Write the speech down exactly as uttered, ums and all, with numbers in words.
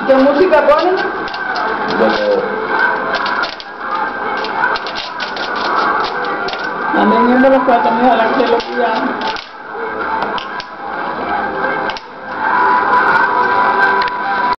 ¿Qué música ponen? Andan viendo los cuatro, mira la que se lo pillaron.